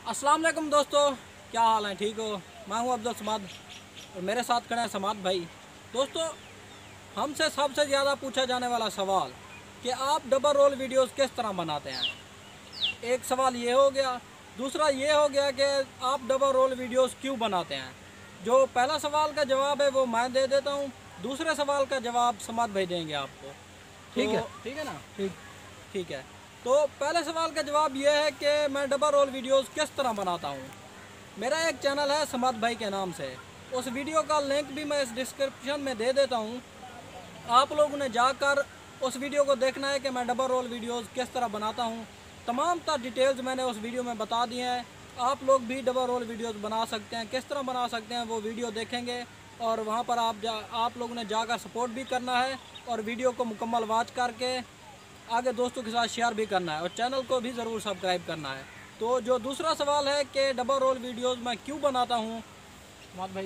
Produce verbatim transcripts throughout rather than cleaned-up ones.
अस्सलाम वालेकुम दोस्तों, क्या हाल है? ठीक हो? मैं हूं अब्दुल समाद और मेरे साथ खड़े हैं समाद भाई। दोस्तों, हमसे सबसे ज़्यादा पूछा जाने वाला सवाल कि आप डबल रोल वीडियोस किस तरह बनाते हैं। एक सवाल ये हो गया। दूसरा ये हो गया कि आप डबल रोल वीडियोस क्यों बनाते हैं। जो पहला सवाल का जवाब है वो मैं दे देता हूँ, दूसरे सवाल का जवाब समाद भाई देंगे आपको। ठीक है? ठीक है ना? ठीक ठीक है। तो पहले सवाल का जवाब ये है कि मैं डबल रोल वीडियोस किस तरह बनाता हूँ। मेरा एक चैनल है समाद भाई के नाम से, उस वीडियो का लिंक भी मैं इस डिस्क्रिप्शन में दे देता हूँ। आप लोगों ने जाकर उस वीडियो को देखना है कि मैं डबल रोल वीडियोस किस तरह बनाता हूँ। तमाम तर डिटेल्स मैंने उस वीडियो में बता दी हैं। आप लोग भी डबल रोल वीडियोस बना सकते हैं। किस तरह बना सकते हैं वो वीडियो देखेंगे और वहाँ पर आप जा आप लोगों ने जाकर सपोर्ट भी करना है और वीडियो को मुकम्मल वॉच करके आगे दोस्तों के साथ शेयर भी करना है और चैनल को भी ज़रूर सब्सक्राइब करना है। तो जो दूसरा सवाल है कि डबल रोल वीडियोस मैं क्यों बनाता हूँ समाद भाई,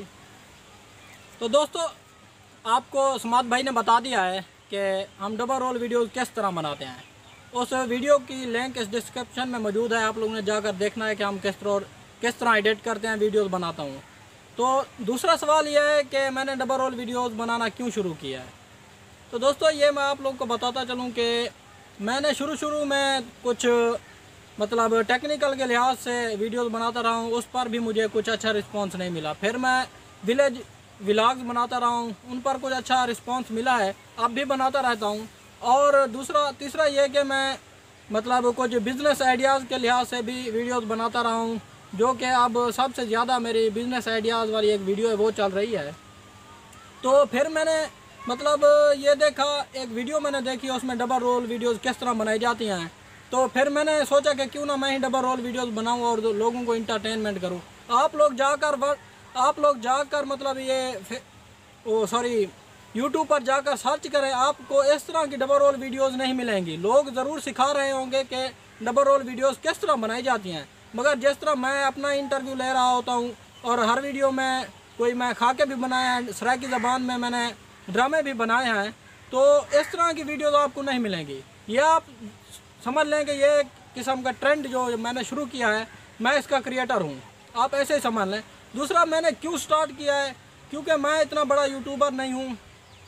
तो दोस्तों आपको समाद भाई ने बता दिया है कि हम डबल रोल वीडियोस किस तरह बनाते हैं। उस वीडियो की लिंक इस डिस्क्रिप्शन में मौजूद है। आप लोगों ने जाकर देखना है कि हम किस तरह किस तरह एडिट करते हैं, वीडियोस बनाता हूँ। तो दूसरा सवाल यह है कि मैंने डबल रोल वीडियोस बनाना क्यों शुरू किया है। तो दोस्तों ये मैं आप लोगों को बताता चलूँ कि मैंने शुरू शुरू में कुछ मतलब टेक्निकल के लिहाज से वीडियोस बनाता रहा हूँ, उस पर भी मुझे कुछ अच्छा रिस्पांस नहीं मिला। फिर मैं विलेज व्लॉग्स बनाता रहा हूँ, उन पर कुछ अच्छा रिस्पांस मिला है, अब भी बनाता रहता हूँ। और दूसरा तीसरा ये कि मैं मतलब कुछ बिज़नेस आइडियाज़ के लिहाज से भी वीडियोस बनाता रहा हूँ, जो कि अब सबसे ज़्यादा मेरी बिज़नेस आइडियाज़ वाली एक वीडियो है वो चल रही है। तो फिर मैंने मतलब ये देखा, एक वीडियो मैंने देखी, उसमें डबल रोल वीडियोस किस तरह बनाई जाती हैं। तो फिर मैंने सोचा कि क्यों ना मैं ही डबल रोल वीडियोस बनाऊं और लोगों को इंटरटेनमेंट करूं। आप लोग जाकर आप लोग जाकर मतलब ये ओ सॉरी यूट्यूब पर जाकर सर्च करें, आपको इस तरह की डबल रोल वीडियोस नहीं मिलेंगी। लोग ज़रूर सिखा रहे होंगे कि डबल रोल वीडियोस किस तरह बनाई जाती हैं, मगर जिस तरह मैं अपना इंटरव्यू ले रहा होता हूँ और हर वीडियो में कोई मैं खा के भी बनाया है, सराइकी ज़बान में मैंने ड्रामे भी बनाए हैं, तो इस तरह की वीडियोस आपको नहीं मिलेंगी। ये आप समझ लें कि ये किस्म का ट्रेंड जो मैंने शुरू किया है, मैं इसका क्रिएटर हूँ, आप ऐसे ही समझ लें। दूसरा मैंने क्यों स्टार्ट किया है, क्योंकि मैं इतना बड़ा यूट्यूबर नहीं हूँ,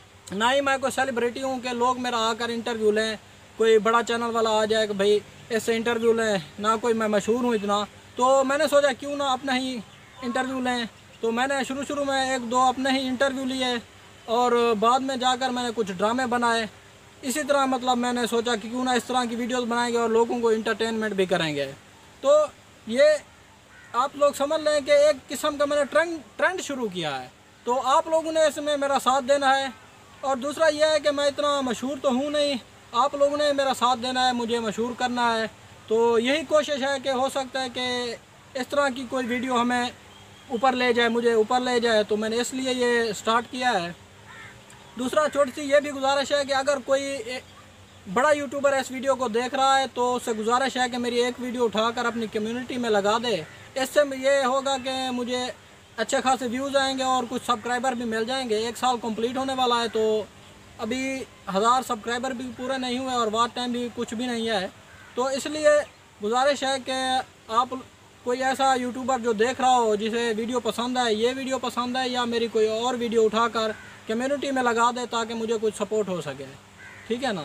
ना ही मैं कोई सेलिब्रिटी हूँ कि लोग मेरा आकर इंटरव्यू लें, कोई बड़ा चैनल वाला आ जाए कि भाई इससे इंटरव्यू लें, ना कोई मैं मशहूर हूँ इतना। तो मैंने सोचा क्यों ना अपना ही इंटरव्यू लें। तो मैंने शुरू शुरू में एक दो अपने ही इंटरव्यू लिए और बाद में जाकर मैंने कुछ ड्रामे बनाए। इसी तरह मतलब मैंने सोचा कि क्यों ना इस तरह की वीडियोस बनाएंगे और लोगों को इंटरटेनमेंट भी करेंगे। तो ये आप लोग समझ लें कि एक किस्म का मैंने ट्रेंड ट्रेंड शुरू किया है। तो आप लोगों ने इसमें मेरा साथ देना है। और दूसरा यह है कि मैं इतना मशहूर तो हूँ नहीं, आप लोगों ने मेरा साथ देना है, मुझे मशहूर करना है। तो यही कोशिश है कि हो सकता है कि इस तरह की कोई वीडियो हमें ऊपर ले जाए, मुझे ऊपर ले जाए, तो मैंने इसलिए ये स्टार्ट किया है। दूसरा छोटी सी ये भी गुजारिश है कि अगर कोई बड़ा यूट्यूबर इस वीडियो को देख रहा है तो उससे गुजारिश है कि मेरी एक वीडियो उठाकर अपनी कम्युनिटी में लगा दे। इससे ये होगा कि मुझे अच्छे खासे व्यूज़ आएंगे और कुछ सब्सक्राइबर भी मिल जाएंगे। एक साल कंप्लीट होने वाला है, तो अभी हज़ार सब्सक्राइबर भी पूरे नहीं हुए और वाच टाइम भी कुछ भी नहीं है। तो इसलिए गुजारिश है कि आप कोई ऐसा यूट्यूबर जो देख रहा हो, जिसे वीडियो पसंद है, ये वीडियो पसंद है या मेरी कोई और वीडियो उठाकर कम्युनिटी में लगा दे ताकि मुझे कुछ सपोर्ट हो सके। ठीक है ना?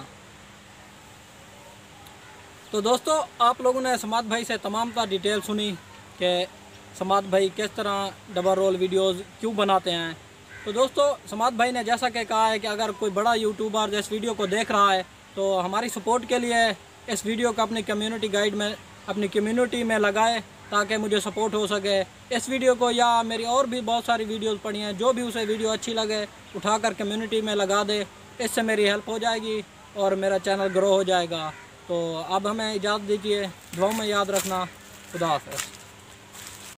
तो दोस्तों आप लोगों ने समाद भाई से तमाम का डिटेल सुनी कि समाद भाई किस तरह डबल रोल वीडियोस क्यों बनाते हैं। तो दोस्तों समाद भाई ने जैसा कि कहा है कि अगर कोई बड़ा यूट्यूबर इस वीडियो को देख रहा है तो हमारी सपोर्ट के लिए इस वीडियो को अपनी कम्युनिटी गाइड में अपनी कम्युनिटी में लगाए ताकि मुझे सपोर्ट हो सके। इस वीडियो को या मेरी और भी बहुत सारी वीडियोस पड़ी हैं, जो भी उसे वीडियो अच्छी लगे उठाकर कम्युनिटी में लगा दे। इससे मेरी हेल्प हो जाएगी और मेरा चैनल ग्रो हो जाएगा। तो अब हमें इजाज़त दीजिए, दुआ में याद रखना। खुदा हाफ़िज़।